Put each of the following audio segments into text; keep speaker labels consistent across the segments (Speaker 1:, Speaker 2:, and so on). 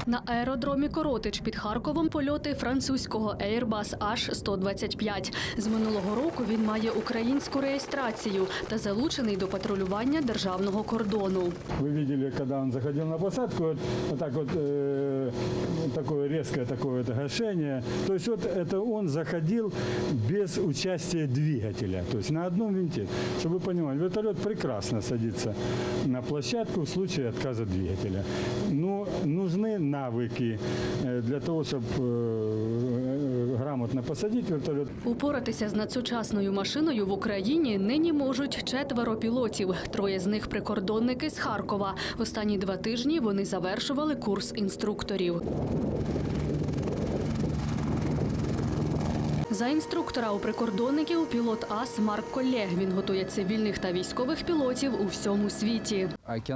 Speaker 1: На аеродромі Коротич під Харковом польоти французького Airbus H125. З минулого року він має українську реєстрацію та залучений до патрулювання державного кордону.
Speaker 2: Ви бачили, коли він заходив на посадку, такое резкое гашение. То есть это он заходил без участия двигателя, то есть на одном винте. Чтобы вы понимали, вертолет прекрасно садится на площадку в случае отказа двигателя. Но нужны навыки для того, чтобы грамотно посадити вертольот.
Speaker 1: Упоратися з надсучасною машиною в Україні нині можуть 4 пілотів. 3 з них – прикордонники з Харкова. Останні 2 тижні вони завершували курс інструкторів. За інструктора у прикордонників пілот АС Марк Колле. Він готує цивільних та військових пілотів у всьому світі.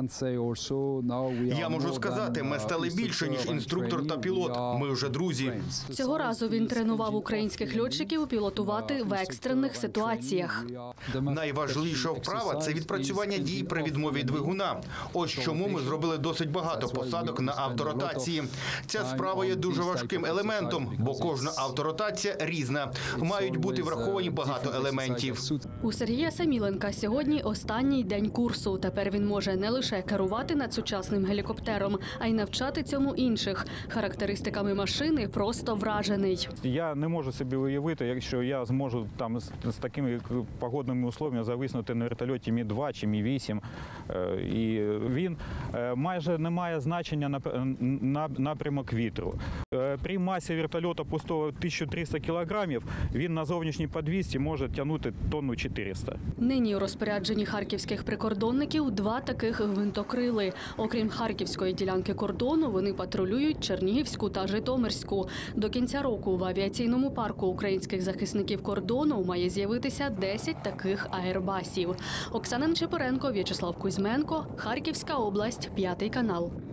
Speaker 3: Я можу сказати, ми стали більше, ніж інструктор та пілот. Ми вже друзі.
Speaker 1: Цього разу він тренував українських льотчиків пілотувати в екстрених ситуаціях.
Speaker 3: Найважливіша вправа – це відпрацювання дій при відмові двигуна. Ось чому ми зробили досить багато посадок на авторотації. Ця справа є дуже важким елементом, бо кожна авторотація різна. Мають бути враховані багато елементів.
Speaker 1: У Сергія Саміленка сьогодні останній день курсу. Тепер він може не лише керувати надсучасним гелікоптером, а й навчати цьому інших. Характеристиками машини просто вражений.
Speaker 4: Я не можу собі уявити, якщо я зможу там з такими погодними умовами зависнути на вертольоті Мі-2 чи Мі-8. І він майже не має значення на напрямок вітру. При масі вертольота пустого 1300 кілограмів він на зовнішній підвісці може тягнути 400 тонн.
Speaker 1: Нині у розпорядженні харківських прикордонників 2 таких гвинтокрили. Окрім харківської ділянки кордону, вони патрулюють Чернігівську та Житомирську. До кінця року в авіаційному парку українських захисників кордону має з'явитися 10 таких аербасів. Оксана Нечипоренко, В'ячеслав Кузьменко, Харківська область, 5 канал.